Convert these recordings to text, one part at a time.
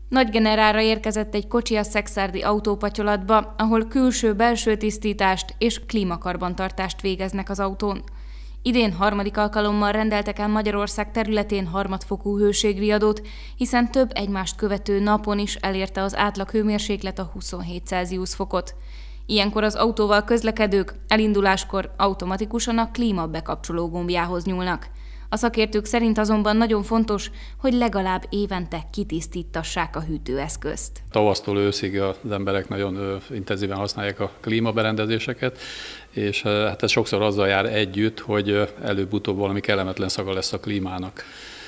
Nagygenerára érkezett egy kocsi a szekszárdi autópatyolatba, ahol külső-belső tisztítást és klímakarbantartást végeznek az autón. Idén harmadik alkalommal rendeltek el Magyarország területén harmadfokú hőségriadót, hiszen több egymást követő napon is elérte az átlag hőmérséklet a 27 Celsius fokot. Ilyenkor az autóval közlekedők elinduláskor automatikusan a klíma bekapcsoló gombjához nyúlnak. A szakértők szerint azonban nagyon fontos, hogy legalább évente kitisztítassák a hűtőeszközt. Tavasztól őszig az emberek nagyon intenzíven használják a klímaberendezéseket, és hát ez sokszor azzal jár együtt, hogy előbb-utóbb valami kellemetlen szaga lesz a klímának.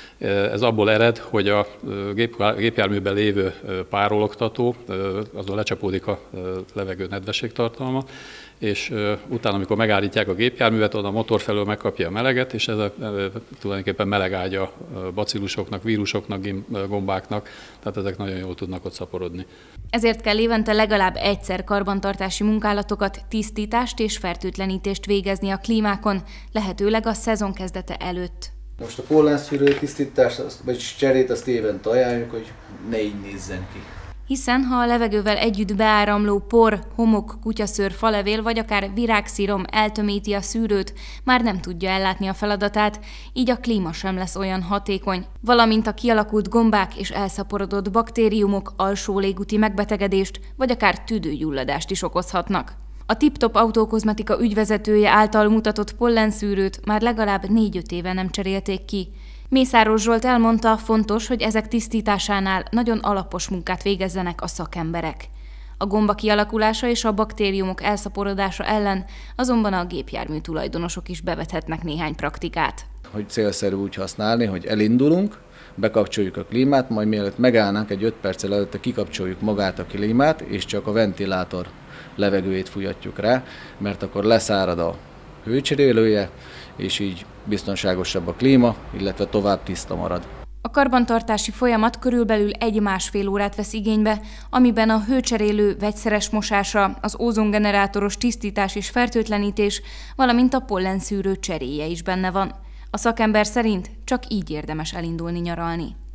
Ez abból ered, hogy a gépjárműben lévő párologtató, azon lecsapódik a levegő nedvességtartalma, és utána, amikor megállítják a gépjárművet, oda a motor felől megkapja a meleget, és ez tulajdonképpen melegágya a bacillusoknak, vírusoknak, gombáknak, tehát ezek nagyon jól tudnak ott szaporodni. Ezért kell évente legalább egyszer karbantartási munkálatokat, tisztítást és fertőtlenítést végezni a klímákon, lehetőleg a szezon kezdete előtt. Most a pollenszűrő tisztítást, vagy cserét azt évente ajánljuk, hogy ne így nézzen ki. Hiszen ha a levegővel együtt beáramló por, homok, kutyaszőr, falevél vagy akár virágszírom eltömíti a szűrőt, már nem tudja ellátni a feladatát, így a klíma sem lesz olyan hatékony. Valamint a kialakult gombák és elszaporodott baktériumok alsó légúti megbetegedést vagy akár tüdőgyulladást is okozhatnak. A Tip-Top autókozmetika ügyvezetője által mutatott pollenszűrőt már legalább 4-5 éve nem cserélték ki. Mészáros Zsolt elmondta, fontos, hogy ezek tisztításánál nagyon alapos munkát végezzenek a szakemberek. A gomba kialakulása és a baktériumok elszaporodása ellen azonban a gépjármű tulajdonosok is bevethetnek néhány praktikát. Hogy célszerű úgy használni, hogy elindulunk, bekapcsoljuk a klímát, majd mielőtt megállnánk, egy 5 perccel előtte kikapcsoljuk magát a klímát, és csak a ventilátor levegőjét fújatjuk rá, mert akkor leszárad a hőcserélője, és így biztonságosabb a klíma, illetve tovább tiszta marad. A karbantartási folyamat körülbelül 1–1,5 órát vesz igénybe, amiben a hőcserélő vegyszeres mosása, az ózongenerátoros tisztítás és fertőtlenítés, valamint a pollenszűrő cseréje is benne van. A szakember szerint csak így érdemes elindulni nyaralni.